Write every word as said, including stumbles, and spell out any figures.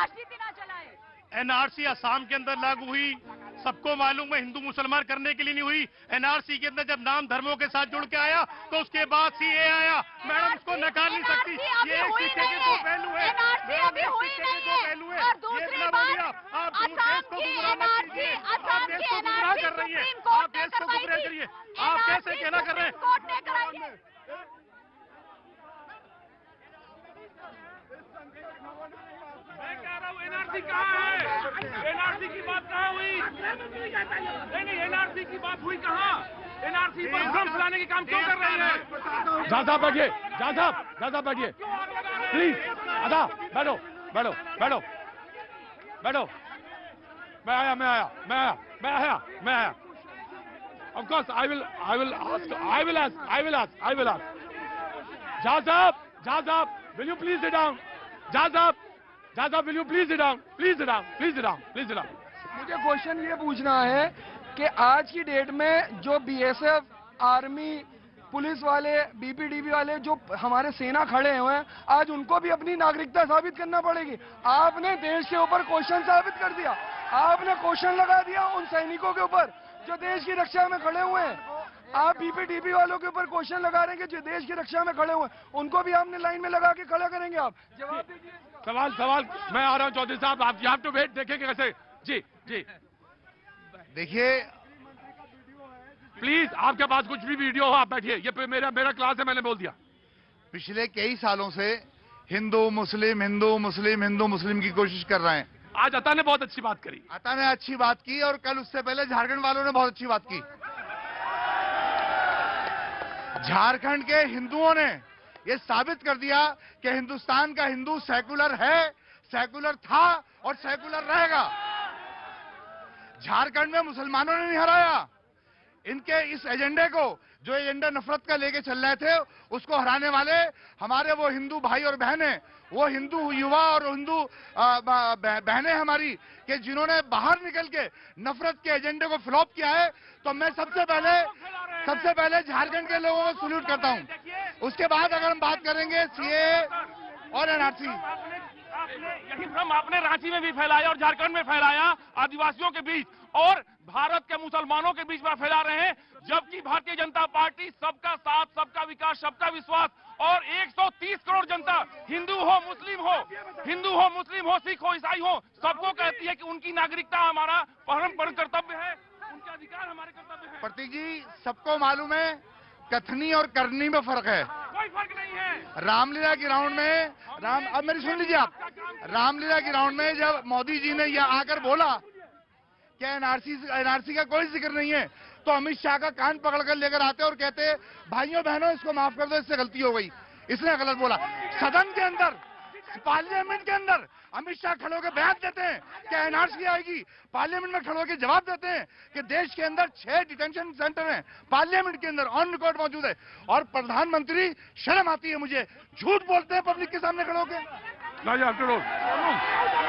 राजनीति ना चलाएं। एनआरसी असम के अंदर लागू हुई, सबको मालूम है हिंदू मुसलमान करने के लिए नहीं हुई। एनआरसी के अंदर जब नाम धर्मों के साथ जुड़ के आया तो उसके बाद सीए आया। मैडम इसको नकार नहीं सकती, ये एक सिक्के के दो पहलू है। एनआरसी अभी हुई नहीं है। और दूसरी बात, आप असम की एनआरसी, असम की एनआरसी कर रही है, सुप्रीम कोर्ट आप ने देश को करवाई गुमराह थी। करिए। आप कैसे कहना कर रहे हैं? कोर्ट ने कराई है। मैं कह रहा हूँ एनआरसी कहाँ है? एनआरसी की बात कहाँ हुई? नहीं नहीं, एनआरसी की बात हुई कहाँ? एनआरसी पर भ्रम फैलाने के काम क्यों कर रहे हैं? जहाँ साहब बैठिए, जहाँ साहब जहाँ साहब बैठिए प्लीज। आधा बैठो बैठो बैठो बैठो। मैं आया मैं आया मैं आया मैं आया मैं आया। Of course I will I will ask I will ask I will ask I will ask. जहाँ साहब जहाँ साहब will you please sit down? जहाँ साहब जहाँ साहब will you please sit down? Please sit down. Please sit down. Please sit down. मुझे question ये पूछना है कि आज की डेट में जो बीएसएफ, आर्मी, पुलिस वाले, बीपीडीबी वाले जो हमारे सेना खड़े हुए हैं, आज उनको भी अपनी नागरिकता साबित करना पड़ेगी। आपने देश के ऊपर क्वेश्चन साबित कर दिया, आपने क्वेश्चन लगा दिया उन सैनिकों के ऊपर जो देश की रक्षा में खड़े हुए हैं। आप बीपीडीबी वालों के ऊपर क्वेश्चन लगा रहे हैं कि जो देश की रक्षा में खड़े हुए हैं, उनको भी आपने लाइन में लगा के खड़ा करेंगे। आप जवाब दीजिए। सवाल सवाल मैं आ रहा हूँ चौधरी साहब, आप यू हैव टू वेट, देखेंगे कैसे। जी जी देखिए, प्लीज आपके पास कुछ भी वीडियो हो आप बैठिए, ये मेरा मेरा क्लास है, मैंने बोल दिया। पिछले कई सालों से हिंदू मुस्लिम हिंदू मुस्लिम हिंदू मुस्लिम की कोशिश कर रहे हैं। आज अता ने बहुत अच्छी बात करी, अता ने अच्छी बात की और कल उससे पहले झारखंड वालों ने बहुत अच्छी बात की। झारखंड के हिंदुओं ने ये साबित कर दिया कि हिंदुस्तान का हिंदू सेकुलर है, सेकुलर था और सेकुलर रहेगा। झारखंड में मुसलमानों ने नहीं हराया। इनके इस एजेंडे को, जो एजेंडा नफरत का लेके चल रहे थे, उसको हराने वाले हमारे वो हिंदू भाई और बहनें, वो हिंदू युवा और हिंदू बहनें हमारी, कि जिन्होंने बाहर निकल के नफरत के एजेंडे को फ्लॉप किया है। तो मैं सबसे पहले सबसे पहले झारखंड के लोगों को सल्यूट करता हूं। उसके बाद अगर हम बात करेंगे सीए और एनआरसी, यही भ्रम आपने रांची में भी फैलाया और झारखंड में फैलाया, आदिवासियों के बीच और भारत के मुसलमानों के बीच में फैला रहे हैं। जबकि भारतीय जनता पार्टी सबका साथ, सबका विकास, सबका विश्वास और एक सौ तीस करोड़ जनता, हिंदू हो मुस्लिम हो हिंदू हो मुस्लिम हो सिख हो ईसाई हो, सबको कहती है कि उनकी नागरिकता हमारा परम परम कर्तव्य है, उनका अधिकार हमारे कर्तव्य है। प्रतीक जी, सबको मालूम है कथनी और करनी में फर्क है। कोई फर्क नहीं है। रामलीला की राउंड में राम अब मेरी सुन लीजिए आप, रामलीला की राउंड में जब मोदी जी ने यह आकर बोला कि एनआरसी एनआरसी का कोई जिक्र नहीं है, तो अमित शाह का कान पकड़कर लेकर आते और कहते भाइयों बहनों इसको माफ कर दो, इससे गलती हो गई, इसने गलत बोला। सदन के अंदर, पार्लियामेंट के अंदर अमित शाह खड़े होकर बयान देते हैं कि एनआरसी आएगी, पार्लियामेंट में खड़े होकर जवाब देते हैं कि देश के अंदर छह डिटेंशन सेंटर हैं, पार्लियामेंट के अंदर ऑन रिकॉर्ड मौजूद है, और प्रधानमंत्री, शर्म आती है मुझे, झूठ बोलते हैं पब्लिक के सामने खड़े होकर।